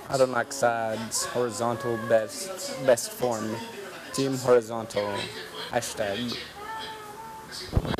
I don't like sides. Horizontal best form. Team horizontal. Hashtag.